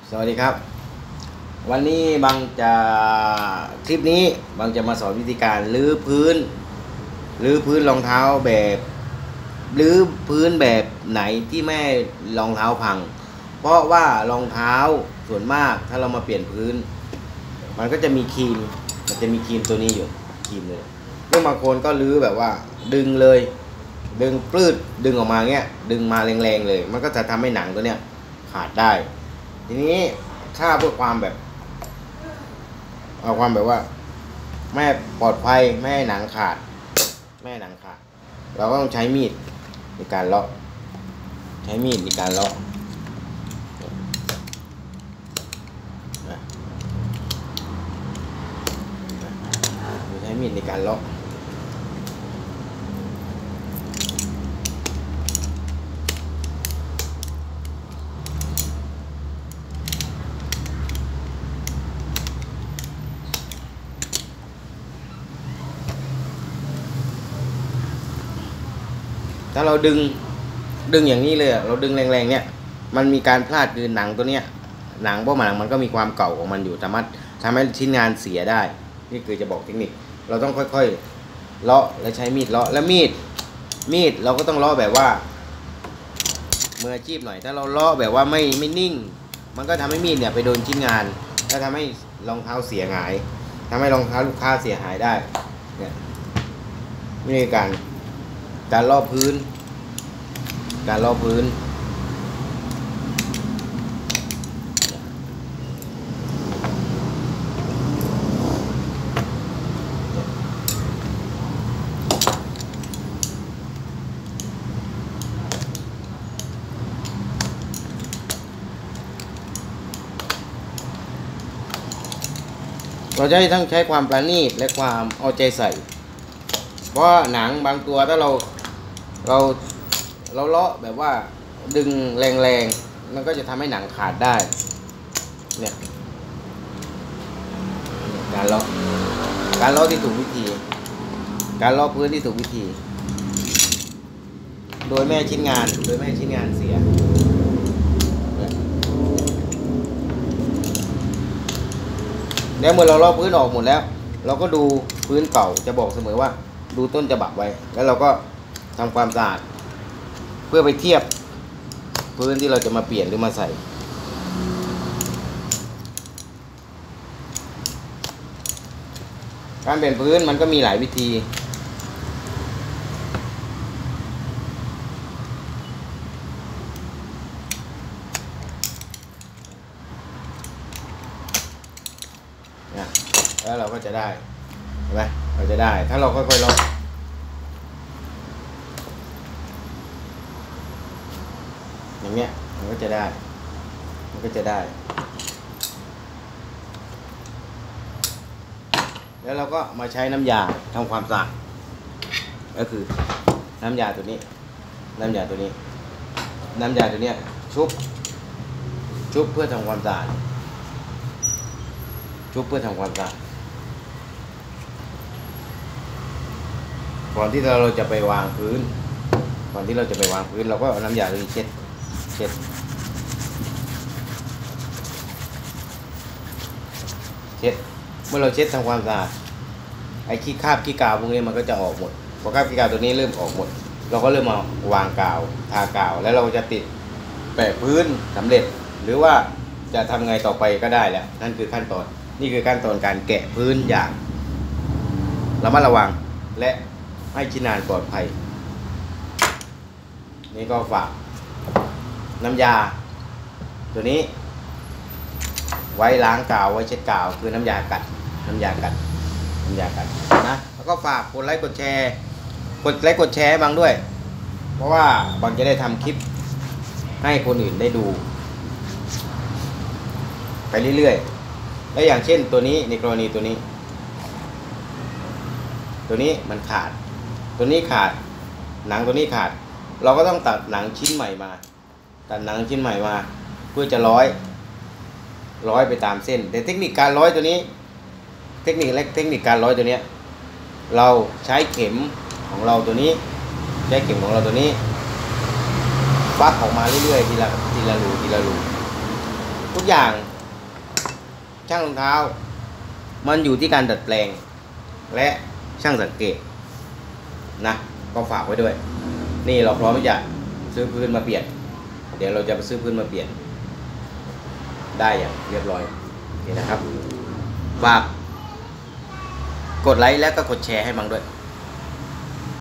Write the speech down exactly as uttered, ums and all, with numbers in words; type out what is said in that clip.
สวัสดีครับวันนี้บางจะคลิปนี้บางจะมาสอนวิธีการรื้อพื้นรื้อพื้นรองเท้าแบบรื้อพื้นแบบไหนที่ไม่รองเท้าพังเพราะว่ารองเท้าส่วนมากถ้าเรามาเปลี่ยนพื้นมันก็จะมีครีมมันจะมีครีมตัวนี้อยู่ครีมเลยเรื่องบางคนก็รื้อแบบว่าดึงเลยดึงปลื้ดดึงออกมาเงี้ยดึงมาแรงๆเลยมันก็จะทำให้หนังตัวเนี้ยขาดได้ทีนี้ถ้าเพื่อความแบบเอาความแบบว่าไม่ปลอดภัยไม่ให้หนังขาดไม่ให้หนังขาดเราก็ต้องใช้มีดในการเลาะใช้มีดในการเลาะใช้มีดในการเลาะถ้าเราดึงดึงอย่างนี้เลยเราดึงแรงๆเนี่ยมันมีการพลาดคือหนังตัวเนี้ยหนังเพราะหนังมันก็มีความเก่าของมันอยู่สามารถทำให้ชิ้นงานเสียได้นี่คือจะบอกเทคนิคเราต้องค่อยๆเลาะและใช้มีดเลาะและมีดมีดเราก็ต้องเลาะแบบว่ามืออาชีพหน่อยถ้าเราเลาะแบบว่าไม่ไม่นิ่งมันก็ทำให้มีดเนี่ยไปโดนชิ้นงานแล้วทำให้รองเท้าเสียหายทำให้รองเท้าลูกค้าเสียหายได้เนี่ยนี่คือการการเลาะพื้นการเลาะพื้นเราจะทั้งใช้ความประณีตและความเอาใจใส่เพราะหนังบางตัวถ้าเราเราเราเลาะแบบว่าดึงแรงๆมันก็จะทำให้หนังขาดได้เนี่ยการเลาะการเลาะที่ถูกวิธีการเลาะพื้นที่ถูกวิธีโดยไม่ให้ชิ้นงานโดยไม่ให้ชิ้นงานเสียแล้วเมื่อเราเลาะพื้นออกหมดแล้วเราก็ดูพื้นเก่าจะบอกเสมอว่าดูต้นฉบับไว้แล้วเราก็ทำความสะอาดเพื่อไปเทียบพื้นที่เราจะมาเปลี่ยนหรือมาใส่การเปลี่ยนพื้นมันก็มีหลายวิธีนะแล้วเราก็จะได้เห็นไหมเราจะได้ถ้าเราค่อยๆลองอย่างเงี้ยมันก็จะได้มันก็จะได้แล้วเราก็มาใช้น้ำยาทำความสะอาดก็คือน้ำยาตัวนี้น้ำยาตัวนี้น้ำยาตัวเนี้ยชุบชุบเพื่อทำความสะอาดชุบเพื่อทำความสะอาดก่อนที่เราจะไปวางพื้นก่อนที่เราจะไปวางพื้นเราก็เอาน้ำยาตัวนี้เช็ดเช็ดเช็ดเมื่อเราเช็ดทำความสะอาดไอ้ขี้คราบขี้กาวพวกนี้มันก็จะออกหมดพอคราบขี้กาวตัวนี้เริ่มออกหมดเราก็เริ่มมาวางกาวทากาวแล้วเราจะติดแปะพื้นสำเร็จหรือว่าจะทำไงต่อไปก็ได้แหละนั่นคือขั้นตอนนี่คือขั้นตอนการแกะพื้นอย่างระมัดระวังและให้ชิ้นงานปลอดภัยนี่ก็ฝากน้ำยาตัวนี้ไว้ล้างกาวไว้เช็ดกาวคือน้ำยากัดน้ำยากัดน้ำยากัดนะแล้วก็ฝากกดไลค์กดแชร์กดไลค์กดแชร์บางด้วยเพราะว่าบางจะได้ทำคลิปให้คนอื่นได้ดูไปเรื่อยๆแล้วอย่างเช่นตัวนี้ในกรณีตัวนี้ตัวนี้มันขาดตัวนี้ขาดหนังตัวนี้ขาดเราก็ต้องตัดหนังชิ้นใหม่มาตัดหนังชิ้นใหม่มาเพื่อจะร้อยร้อยไปตามเส้นแต่เทคนิคการร้อยตัวนี้เทคนิคและเทคนิคการร้อยตัวนี้เราใช้เข็มของเราตัวนี้ใช้เข็มของเราตัวนี้ฟักออกมาเรื่อยๆทีละทีละรูทีละรูทุกอย่างช่างรองเท้ามันอยู่ที่การดัดแปลงและช่างสังเกตนะก็ฝากไว้ด้วยนี่เราพร้อมที่จะซื้อพื้นมาเปลี่ยนเดี๋ยวเราจะไปซื้อพื้นมาเปลี่ยนได้อย่างเรียบร้อยโอเคนะครับฝากกดไลค์แล้วก็กดแชร์ให้มังด้วย